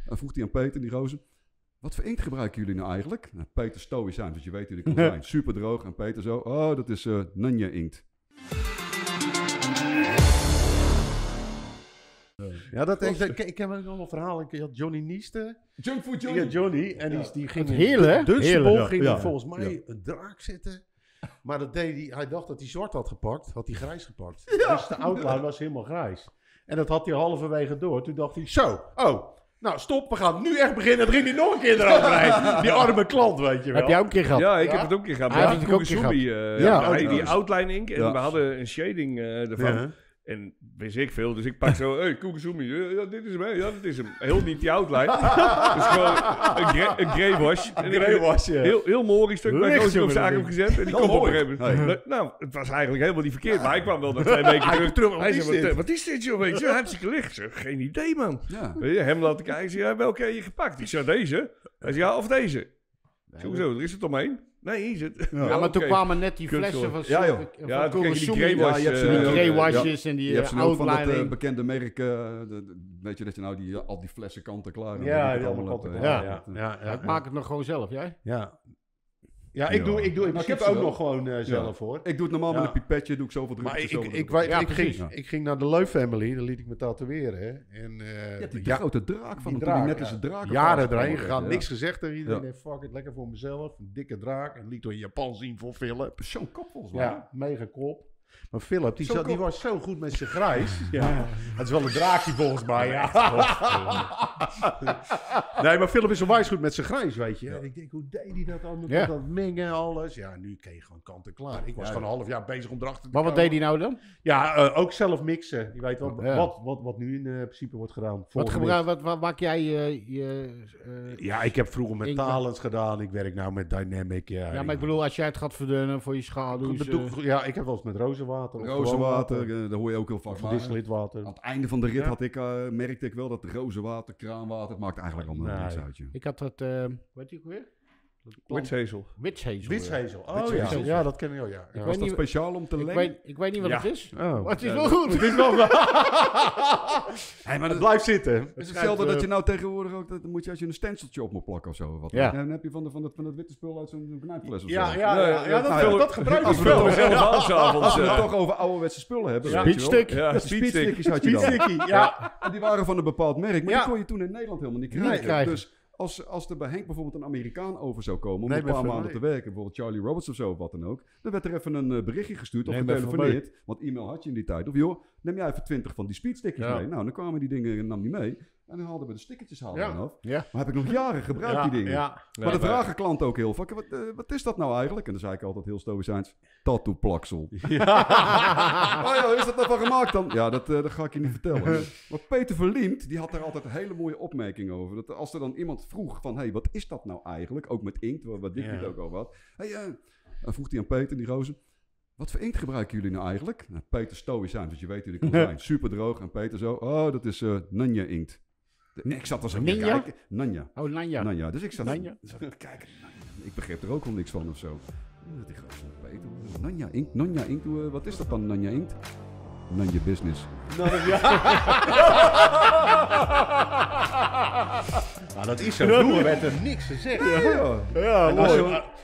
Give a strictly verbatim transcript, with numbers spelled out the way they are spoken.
Dan vroeg hij aan Peter, die rozen. Wat voor inkt gebruiken jullie nou eigenlijk? Nou, Peter stoïcijns, want je weet hoe die kan zijn. Super droog. En Peter zo, oh, dat is uh, Nanja inkt. Ja, dat ik, ik, ik heb ook nog een verhaal. Ik had Johnny Nieste. Junkfood Johnny. Ja, Johnny. En die, die ging heel, hè? in Dunstable Ja. ging Ja. hij volgens mij Ja. een draak zitten. Maar dat deed hij, hij dacht dat hij zwart had gepakt. Had hij grijs gepakt. Ja. Dus de outline was helemaal grijs. En dat had hij halverwege door. Toen dacht hij, zo, oh, nou stop, we gaan nu echt beginnen. Dan ging hij nog een keer eroverheen. Die arme klant, weet je wel. Heb jij ook een keer gehad? Ja, ik Ja? heb het ook een keer gehad. Hij Ja, heeft het ook een keer Kogasumi, uh, Ja, ja, ook die nog. outline ink. En Ja. we hadden een shading uh, ervan. Ja. En wist ik veel, dus ik pak zo, hé, hey, Kogasumi, ja, dit is hem, hè? Ja, dit is hem. Heel niet die outline. Dus gewoon een, gra een grey wash. En ik- Grey wash, ja. Heel, heel mooi stuk bij Licht, Gozer op jongen, zaak dat heb ding. gezet. En die Heel komt op een mooi. gegeven moment. Nou, het was eigenlijk helemaal niet verkeerd. Maar hij kwam wel na twee weken Hij terug. terug, wat Hij is zei, wat, dit? eh, wat is dit, joh? Weet je, hartstikke licht. Ik zeg, geen idee, man. Ja. Weet je, hem laten kijken. Ik zei, ja, welke heb je gepakt? Ik zei, deze. Hij zei, ja, of deze. Ik zei, hoezo? Er is het omheen. Nee, hier is het. Ja. Ja, maar toen Oké. kwamen net die Kunststof. flessen van, Ja, joh. van Ja, toen kreeg je die Kogasumi. grey Ja, wash. je hebt ze eh, nu Die ook, grey ja. washes en die Je hebt ze nu ook van dat uh, outlining. bekende merk, uh, de, de, weet je dat je nou die, al die flessen kanten klaar hebt. Ja, Dat die het allemaal allemaal kanten. hebt, Ja, uh, ja, ja, ja, Ik maak het nog gewoon zelf, jij? Ja. Ja, ik Ja. doe, ik doe in Maar ik principe heb ze ook wel. nog gewoon uh, zelf hoor. Ik doe het normaal Ja. met een pipetje, doe ik zoveel Maar drukjes. ik, ik, zoveel ik, drukjes. weet, Ja, ik, ging, precies. ik ging naar de Leu Family, daar liet ik me tatoeëren. Hè. En, uh, Je hebt die ja, grote draak van die hem, toen draak, die net ja. als een draak. jaren erheen Ja. gegaan, niks gezegd tegen iedereen. Ja. Nee, fuck it, lekker voor mezelf. Een dikke draak. En liet door in Japan zien voor Philip. Zo'n kop volgens mij. Ja, mega kop. Maar Philip, die, Zo zat, die kop. was zo goed met zijn grijs. Ja. Het is wel een draakje volgens mij, ja. Nee, maar Philip is onwijs goed met zijn grijs, weet je. En ik denk, hoe deed hij dat allemaal? Ja. Dat mengen en alles. Ja, nu kreeg je gewoon kant en klaar. Ik was Ja, gewoon een half jaar bezig om erachter te Maar wat komen. deed hij nou dan? Ja, uh, ook zelf mixen. Je weet wel, Ja. wat, wat, wat nu in uh, principe wordt gedaan. Wat, Volgende gebruik, wat, wat maak jij je... je uh, Ja, ik heb vroeger met Ik- Talents gedaan. Ik werk nou met Dynamic. Ja, ja, maar ik bedoel, als jij het gaat verdunnen voor je schaduws... Ik uh, bedoel, ja, ik heb wel eens met rozenwater. of gewoon Rozenwater, water, uh, daar hoor je ook heel vaak Of van. distillate water. Aan het einde van de rit Ja. had ik, uh, merkte ik wel dat rozenwater, kraanwater, het maakt eigenlijk allemaal Nee. niks uit. Joh. ik had dat... Uh, weet je ook weer? Witzezel. Witshazel. Witshazel. Oh Witshazel. ja. ja, dat ken ik ook, ja. ja. weet Was dat niet- speciaal om te Ik lengen? weet, ik weet niet wat Ja. het is. Oh. Maar het is Ja, wel dat- goed. Het is wel... Hey, maar Het dat blijft zitten. is hetzelfde dat je nou tegenwoordig ook, dat moet je als je een stenciltje op moet plakken of zo. Wat. Ja. En dan heb je van, de, van, het, van het witte spul uit zo'n knijpfles of Ja, zo. ja, ja, ja, ja, dat, nou ja. dat gebruik Als ik we wel. het Zelf aan s'avonds. Als we het uh, toch over ouderwetse spullen hebben. Ja. weet je wel. Speedstick. Ja, Ja, speedstick. speedstickjes had je dan. Speedsticky, ja. En die waren van een bepaald merk, maar Ja. die kon je toen in Nederland helemaal niet Niet krijgen. krijgen. Dus als, als er bij Henk bijvoorbeeld een Amerikaan over zou komen om Neem een paar even maanden mee. te werken, bijvoorbeeld Charlie Roberts of zo of wat dan ook, dan werd er even een uh, berichtje gestuurd of Neem even getelefoneerd, want e-mail had je in die tijd. Of joh, neem jij even twintig van die speedstickers Ja. mee. Nou, dan kwamen die dingen nam die mee en dan haalden we de stickertjes haalden Ja. we af. Ja. Maar heb ik nog jaren gebruikt Ja, die dingen. ja. Maar Ja, de maar- vragen klanten ook heel vaak, wat, uh, wat is dat nou eigenlijk? En dan zei ik altijd heel stoïcijns, tattoo-plaksel. Oh ja, is dat nou van gemaakt dan? Ja, dat, uh, dat ga ik je niet vertellen. Maar Peter Verliemt, die had daar altijd een hele mooie opmerking over. Dat als er dan iemand vroeg van, hé, hey, wat is dat nou eigenlijk? Ook met inkt, wat, wat Dick Ja. het ook al had. Hey, uh, dan vroeg hij aan Peter, die rozen. Wat voor inkt gebruiken jullie nou eigenlijk? Nou, Peter stoïcijns, want je weet hoe die kan zijn. Super droog. En Peter zo, oh, dat is uh, Nanja inkt. De- Ik zat er zo te Ninja? kijken. Nanja. Oh, Nanja. Nanja. Dus ik zat, Nanja? zat te kijken. Nanja. Ik begreep er ook al niks van of zo. Dat die gozer van Peter. Nanja inkt. Nanja inkt. Hoe, Wat is dat dan, Nanja inkt? Nanja business. Nou, dat, ja. Nou, dat is zo. Vroeger werd er niks gezegd. Ja, En als, je,